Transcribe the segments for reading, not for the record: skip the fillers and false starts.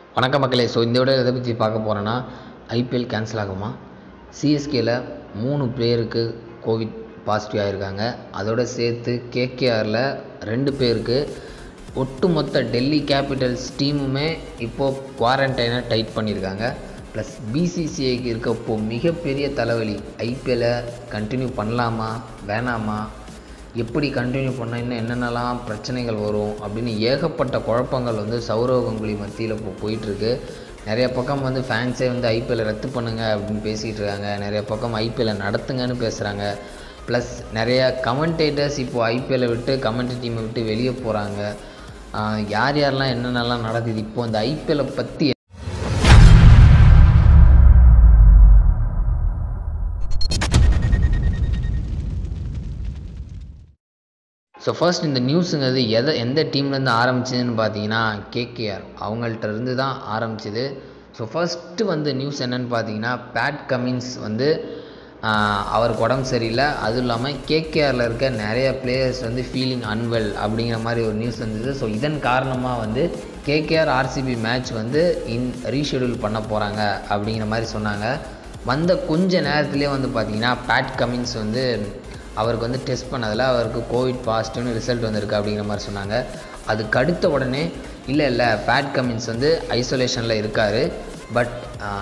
வணக்கம் மக்களே. ஸோ இந்த விட எதை பற்றி பார்க்க போகிறேன்னா, ஐபிஎல் கேன்சல் ஆகுமா? சிஎஸ்கேல 3 பேருக்கு கோவிட் பாசிட்டிவ் ஆகிருக்காங்க. அதோடு சேர்த்து கேகேஆரில் 2 பேருக்கு, ஒட்டுமொத்த டெல்லி கேபிட்டல்ஸ் டீமுமே இப்போது குவாரண்டைனை டைட் பண்ணியிருக்காங்க. ப்ளஸ் பிசிசிஐக்கு இருக்கப்போ மிகப்பெரிய தலைவலி, ஐபிஎல்லை கண்டினியூ பண்ணலாமா வேணாமா, எப்படி கண்டினியூ பண்ணால் இன்னும் என்னென்னலாம் பிரச்சனைகள் வரும் அப்படின்னு ஏகப்பட்ட குழப்பங்கள் சௌரவ் கங்குலி மத்தியில் இப்போ போயிட்டுருக்கு. நிறைய பக்கம் ஃபேன்ஸே ஐபிஎல்லை ரத்து பண்ணுங்கள் அப்படின்னு பேசிகிட்டு இருக்காங்க. நிறைய பக்கம் ஐபிஎல்லை நடத்துங்கன்னு பேசுகிறாங்க. ப்ளஸ் நிறைய கமெண்டேட்டர்ஸ் இப்போது ஐபிஎல்லை விட்டு கமெண்ட்ரி டீமை விட்டு வெளியே போகிறாங்க. யார் யாரெல்லாம் என்னென்னலாம் நடக்குது, இப்போது இந்த ஐபிஎல்லை பற்றி ஸோ ஃபர்ஸ்ட் இந்த நியூஸுங்கிறது எந்த டீம்லேருந்து ஆரம்பிச்சதுன்னு பார்த்தீங்கன்னா, கேகேஆர் அவங்கள்ட்ட தான் ஆரம்பிச்சிது. ஸோ ஃபஸ்ட்டு நியூஸ் என்னென்னு பார்த்தீங்கன்னா, பேட் கமின்ஸ் அவருக்கு உடம்பு சரியில்லை. அதுவும் இல்லாமல் கேகேஆரில் இருக்க நிறைய பிளேயர்ஸ் ஃபீலிங் அன்வெல் அப்படிங்கிற மாதிரி ஒரு நியூஸ் வந்தது. ஸோ இதன் காரணமாக கேகேஆர் ஆர்சிபி மேட்ச் ரீஷெடியூல் பண்ண போகிறாங்க அப்படிங்கிற மாதிரி சொன்னாங்க. கொஞ்ச நேரத்துலேயே பார்த்தீங்கன்னா, பேட் கமின்ஸ் அவருக்கு டெஸ்ட் பண்ணதில் அவருக்கு கோவிட் பாசிட்டிவ்னு ரிசல்ட் வந்திருக்கு அப்படிங்கிற மாதிரி சொன்னாங்க. அதுக்கு அடுத்த உடனே இல்லை பேட் கமின்ஸ் ஐசோலேஷனில் இருக்கார். பட்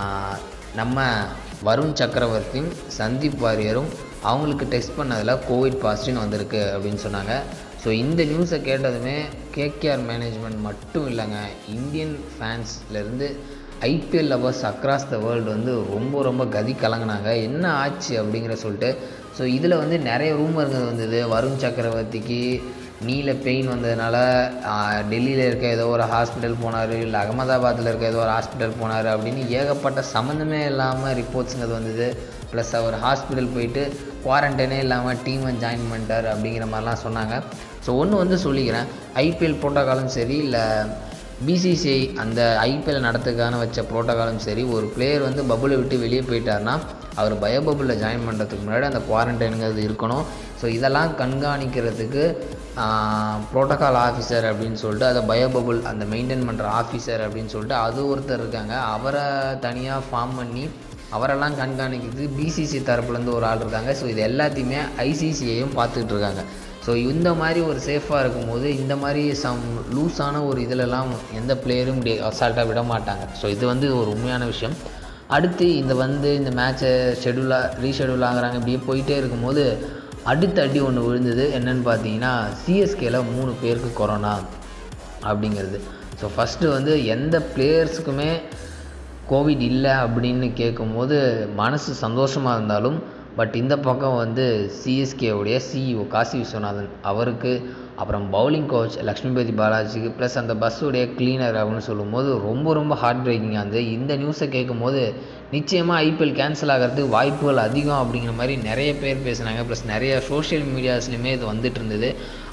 நம்ம வருண் சக்கரவர்த்தியும் சந்தீப் வாரியரும் அவங்களுக்கு டெஸ்ட் பண்ணதில் கோவிட் பாசிட்டிவ்னு வந்திருக்கு அப்படின்னு சொன்னாங்க. ஸோ இந்த நியூஸை கேட்டதுமே கேகேஆர் மேனேஜ்மெண்ட் மட்டும் இல்லைங்க, இந்தியன் ஃபேன்ஸ்லேருந்து IPL lovers across the world ரொம்ப கதி கலங்கினாங்க. என்ன ஆச்சு அப்படிங்கிற சொல்லிட்டு. ஸோ இதில் நிறைய ரூமர்கள் வந்தது. வருண் சக்கரவர்த்திக்கு நீல பெயின் வந்ததுனால டெல்லியில் இருக்க ஏதோ ஒரு ஹாஸ்பிட்டல் போனார், இல்லை அகமதாபாத்தில் இருக்க ஏதோ ஒரு ஹாஸ்பிட்டல் போனார் அப்படின்னு ஏகப்பட்ட சம்மந்தமே இல்லாமல் ரிப்போர்ட்ஸுங்கிறது வந்தது. ப்ளஸ் அவர் ஹாஸ்பிட்டல் போயிட்டு குவாரண்டைனே இல்லாமல் டீமை ஜாயின் பண்ணிட்டார் அப்படிங்கிற மாதிரிலாம் சொன்னாங்க. ஸோ ஒன்று சொல்லிக்கிறேன், ஐபிஎல் ப்ரோட்டோகாலும் சரி, இல்லை பிசிசிஐ அந்த ஐபிஎல் நடத்துக்கான வச்ச ப்ரோட்டோகாலும் சரி, ஒரு பிளேயர் பபுளை விட்டு வெளியே போயிட்டார்னா அவர் பயோ பபுளில் ஜாயின் பண்ணுறதுக்கு முன்னாடி அந்த குவாரண்டைனுங்கிறது இருக்கணும். ஸோ இதெல்லாம் கண்காணிக்கிறதுக்கு ப்ரோட்டோகால் ஆஃபீஸர் அப்படின்னு சொல்லிட்டு, அதை பயோ பபுள் அந்த மெயின்டைன் பண்ணுற ஆஃபீஸர் அப்படின்னு சொல்லிட்டு அது ஒருத்தர் இருக்காங்க. அவரை தனியாக ஃபார்ம் பண்ணி அவரெல்லாம் கண்காணிக்கிறதுக்கு பிசிசி தரப்புலேருந்து ஒரு ஆள் இருக்காங்க. ஸோ இது எல்லாத்தையுமே ஐசிசிஐயும் பார்த்துக்கிட்டு இருக்காங்க. ஸோ இந்த மாதிரி ஒரு சேஃபாக இருக்கும்போது இந்த மாதிரி லூஸான ஒரு இதிலெல்லாம் எந்த பிளேயரும் அசால்ட்டாக விட மாட்டாங்க. ஸோ இது ஒரு உண்மையான விஷயம். அடுத்து இந்த மேட்சை ரீஷெடியூல் ஆகுறாங்க, இப்படியே போயிட்டே இருக்கும்போது அடுத்த அடி ஒன்று விழுந்தது. என்னென்னு பார்த்தீங்கன்னா, சிஎஸ்கேல 3 பேருக்கு கொரோனா அப்படிங்கிறது. ஸோ ஃபஸ்ட்டு எந்த பிளேயர்ஸுக்குமே கோவிட் இல்லை அப்படின்னு கேட்கும்போது மனசு சந்தோஷமாக இருந்தாலும், பட் இந்த பக்கம் சிஎஸ்கேவுடைய சிஇஓ காசி விஸ்வநாதன் அவருக்கு, அப்புறம் பவுலிங் கோச் லக்ஷ்மிபதி பாலாஜிக்கு, ப்ளஸ் அந்த பஸ்ஸுடைய கிளீனர் அப்படின்னு சொல்லும்போது ரொம்ப ஹார்ட் பிரேக்கிங்காக இந்த நியூஸை கேட்கும்போது நிச்சயமாக ஐபிஎல் கேன்சல் ஆகிறதுக்கு வாய்ப்புகள் அதிகம் அப்படிங்கிற மாதிரி நிறைய பேர் பேசுனாங்க. ப்ளஸ் நிறைய சோஷியல் மீடியாஸ்லையுமே இது வந்துட்டு இருந்தது.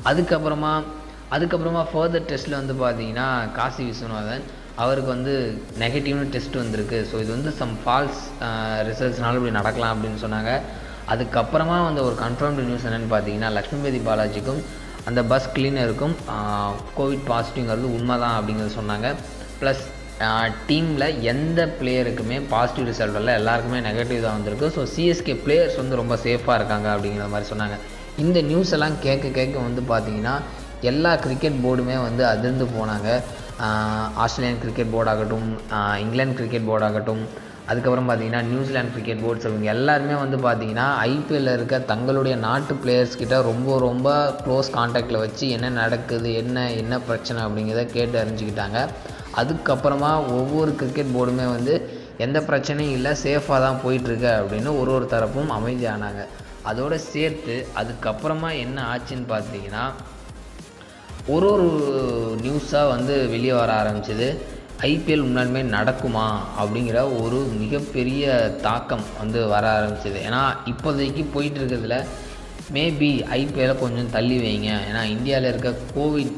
அதுக்கப்புறமா ஃபர்தர் டெஸ்ட்டில் பார்த்தீங்கன்னா, காசி விஸ்வநாதன் அவருக்கு நெகட்டிவ்னு டெஸ்ட் வந்திருக்கு. ஸோ இது சம் ஃபால்ஸ் ரிசல்ட்ஸ்னாலும் இப்படி நடக்கலாம் அப்படின்னு சொன்னாங்க. அதுக்கப்புறமா ஒரு கன்ஃபார்ம்டு நியூஸ் என்னென்னு பார்த்தீங்கன்னா, லக்ஷ்மிபதி பாலாஜிக்கும் அந்த பஸ் கிளீனருக்கும் கோவிட் பாசிட்டிவ்ங்கிறது உண்மை தான் அப்படிங்கிறது சொன்னாங்க. ப்ளஸ் டீமில் எந்த பிளேயருக்குமே பாசிட்டிவ் ரிசல்ட் இல்லை, எல்லாருக்குமே நெகட்டிவ் தான் வந்திருக்கு. ஸோ சிஎஸ்கே பிளேயர்ஸ் ரொம்ப சேஃபாக இருக்காங்க அப்படிங்கிற மாதிரி சொன்னாங்க. இந்த நியூஸ் எல்லாம் கேட்க பார்த்தீங்கன்னா எல்லா கிரிக்கெட் போர்டுமே அதிர்ந்து போனாங்க. ஆஸ்திரேலியன் கிரிக்கெட் போர்டு ஆகட்டும், இங்கிலாந்து கிரிக்கெட் போர்டு ஆகட்டும், அதுக்கப்புறம் பார்த்தீங்கன்னா நியூசிலாந்து கிரிக்கெட் போர்ட்ஸ், அவங்க எல்லாருமே பார்த்தீங்கன்னா ஐபிஎல்லில் இருக்க தங்களுடைய நாட்டு பிளேயர்ஸ்கிட்ட ரொம்ப க்ளோஸ் கான்டாக்டில் வச்சு என்ன நடக்குது, என்ன பிரச்சனை அப்படிங்கிறத கேட்டு அறிஞ்சிக்கிட்டாங்க. அதுக்கப்புறமா ஒவ்வொரு கிரிக்கெட் போர்டுமே எந்த பிரச்சனையும் இல்லை, சேஃபாக தான் போயிட்டுருக்கு அப்படின்னு ஒரு தரப்பும் அமைதியானாங்க. அதோடு சேர்த்து அதுக்கப்புறமா என்ன ஆச்சுன்னு பார்த்தீங்கன்னா, ஒரு நியூஸாக வெளியே வர ஆரம்பிச்சிது. ஐபிஎல் முன்னாடிமே நடக்குமா அப்படிங்கிற ஒரு மிகப்பெரிய தாக்கம் வர ஆரம்பிச்சிது. ஏன்னா இப்போதைக்கு போயிட்டு இருக்கிறதுல மேபி ஐபிஎல்லை கொஞ்சம் தள்ளி வைங்க, ஏன்னா இந்தியாவில் இருக்க கோவிட்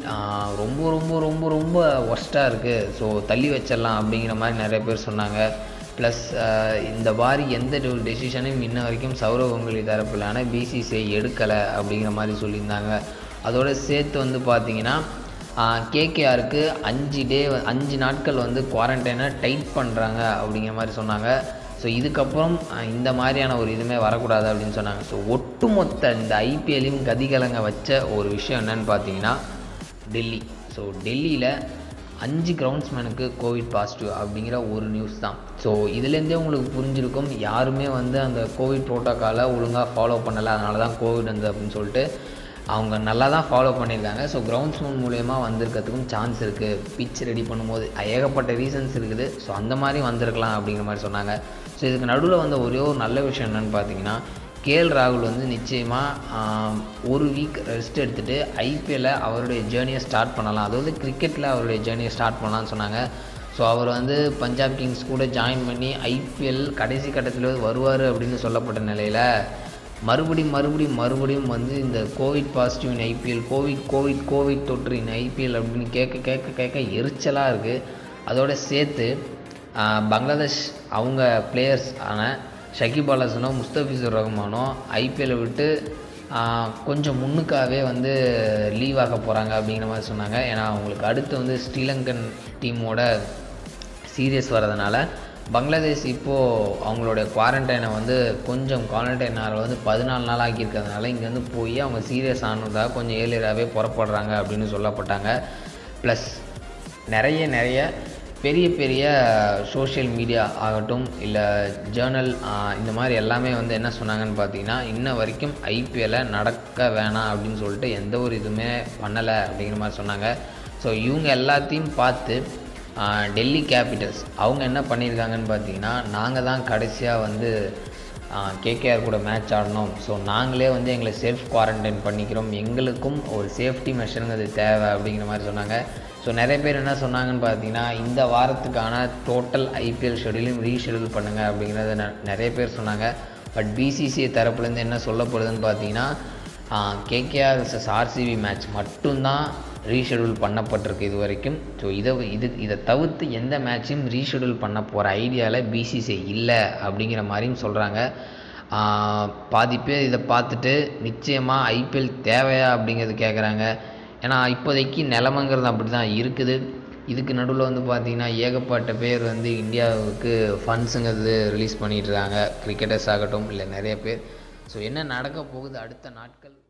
ரொம்ப ஒர்ஸ்ட்டாக இருக்குது, ஸோ தள்ளி வச்சிடலாம் அப்படிங்கிற மாதிரி நிறைய பேர் சொன்னாங்க. ப்ளஸ் இந்த மாதிரி எந்த டெசிஷனையும் இன்ன வரைக்கும் சௌரவ் கங்குலி தரப்பிலான பிசிசிஐ எடுக்கலை அப்படிங்கிற மாதிரி சொல்லியிருந்தாங்க. அதோடு சேர்த்து பார்த்தீங்கன்னா கேகேஆருக்கு 5 நாட்கள் வந்து குவாரண்டைனை டைட் பண்ணுறாங்க அப்படிங்கிற மாதிரி சொன்னாங்க. ஸோ இதுக்கப்புறம் இந்த மாதிரியான ஒரு இதுவுமே வரக்கூடாது அப்படின்னு சொன்னாங்க. ஸோ ஒட்டுமொத்த இந்த ஐபிஎல்லையும் கதிகலங்க வச்ச ஒரு விஷயம் என்னன்னு பார்த்தீங்கன்னா டெல்லி. ஸோ டெல்லியில் 5 கிரவுண்ட்ஸ்மேனுக்கு கோவிட் பாசிட்டிவ் அப்படிங்கிற ஒரு நியூஸ் தான். ஸோ இதுலேருந்தே உங்களுக்கு புரிஞ்சிருக்கும், யாருமே வந்து அந்த கோவிட் ப்ரோட்டோக்காலை ஒழுங்காக ஃபாலோ பண்ணலை, அதனால தான் கோவிட் வந்து அப்படின்னு சொல்லிட்டு அவங்க நல்லா தான் ஃபாலோ பண்ணியிருக்காங்க. ஸோ கிரவுண்ட்ஸ்மேன் மூலயமா வந்திருக்கிறதுக்கும் சான்ஸ் இருக்குது. பிச் ரெடி பண்ணும்போது ஏகப்பட்ட ரீசன்ஸ் இருக்குது. ஸோ அந்த மாதிரி வந்திருக்கலாம் அப்படிங்கிற மாதிரி சொன்னாங்க. ஸோ இதுக்கு நடுவில் வந்து ஒரே ஒரு நல்ல விஷயம் என்னென்னு பார்த்தீங்கன்னா, கேஎல் ராகுல் வந்து நிச்சயமாக ஒரு வீக் ரெஸ்ட் எடுத்துகிட்டு ஐபிஎல்லை அவருடைய ஜேர்னியை ஸ்டார்ட் பண்ணலாம், அதாவது கிரிக்கெட்டில் அவருடைய ஜேர்னியை ஸ்டார்ட் பண்ணலான்னு சொன்னாங்க. ஸோ அவர் வந்து பஞ்சாப் கிங்ஸ் கூட ஜாயின் பண்ணி ஐபிஎல் கடைசி கட்டத்தில் வருவார் அப்படின்னு சொல்லப்பட்ட நிலையில் மறுபடியும் வந்து இந்த covid positive in IPL, covid தொற்று இன் ஐபிஎல் அப்படின்னு கேட்க எரிச்சலாக இருக்குது. அதோடு சேர்த்து பங்களாதேஷ் அவங்க பிளேயர்ஸ் ஆன ஷகிப் அல் ஹசனோ முஸ்தபிசுர் ரஹ்மானோ ஐபிஎல்லை விட்டு கொஞ்சம் முன்னுக்காகவே வந்து லீவ் ஆக போகிறாங்க அப்படிங்கிற மாதிரி சொன்னாங்க. ஏன்னா அவங்களுக்கு அடுத்து வந்து ஸ்ரீலங்கன் டீமோட சீரியஸ் வரதுனால பங்களாதேஷ் இப்போது அவங்களுடைய குவாரண்டைனை வந்து குவாரண்டைன் வந்து 14 நாள் ஆக்கியிருக்கிறதுனால இங்கேருந்து போய் அவங்க சீரியஸ் ஆனதாக கொஞ்சம் ஏர்லியராகவே புறப்படுறாங்க அப்படின்னு சொல்லப்பட்டாங்க. ப்ளஸ் நிறைய பெரிய சோஷியல் மீடியா ஆகட்டும் இல்லை ஜேர்னல் இந்த மாதிரி எல்லாமே வந்து என்ன சொன்னாங்கன்னு பார்த்தீங்கன்னா, இன்ன வரைக்கும் ஐபிஎல்லை நடக்க வேணாம் அப்படின்னு சொல்லிட்டு எந்த ஒரு இதுவுமே பண்ணலை அப்படிங்கிற மாதிரி சொன்னாங்க. ஸோ இவங்க எல்லாத்தையும் பார்த்து டெல்லி கேபிட்டல்ஸ் அவங்க என்ன பண்ணியிருக்காங்கன்னு பார்த்தீங்கன்னா, நாங்கள் தான் கடைசியாக வந்து கேகேஆர் கூட மேட்ச் ஆடணும், ஸோ நாங்களே வந்து எங்களை செல்ஃப் குவாரண்டைன் பண்ணிக்கிறோம், எங்களுக்கும் ஒரு சேஃப்டி மெஷருங்கிறது தேவை அப்படிங்கிற மாதிரி சொன்னாங்க. ஸோ நிறைய பேர் என்ன சொன்னாங்கன்னு பார்த்தீங்கன்னா, இந்த வாரத்துக்கான டோட்டல் ஐபிஎல் ஷெடியூலையும் ரீஷெடியூல் பண்ணுங்கள் அப்படிங்கிறத நிறைய பேர் சொன்னாங்க. பட் பிசிசிஐ தரப்புலேருந்து என்ன சொல்லப்படுதுன்னு பார்த்தீங்கன்னா, கேகேஆர் vs ஆர்சிபி மேட்ச் மட்டும்தான் ரீஷெடியூல் பண்ணப்பட்டிருக்கு இது வரைக்கும். ஸோ இதை தவிர்த்து எந்த மேட்சையும் ரீஷெடியூல் பண்ண போகிற ஐடியாவில் பிசிசிஐ இல்லை அப்படிங்கிற மாதிரியும் சொல்கிறாங்க. பாதி பேர் இதை பார்த்துட்டு நிச்சயமாக ஐபிஎல் தேவையா அப்படிங்கிறது கேட்குறாங்க. ஏன்னா இப்போதைக்கு நிலமைங்கிறது அப்படி தான் இருக்குது. இதுக்கு நடுவில் வந்து பார்த்திங்கன்னா ஏகப்பட்ட பேர் வந்து இந்தியாவுக்கு ஃபண்ட்ஸுங்கிறது ரிலீஸ் பண்ணிகிட்ருக்காங்க, கிரிக்கெட்டர்ஸ் ஆகட்டும் இல்லை நிறைய பேர். ஸோ என்ன நடக்க போகுது அடுத்த நாட்கள்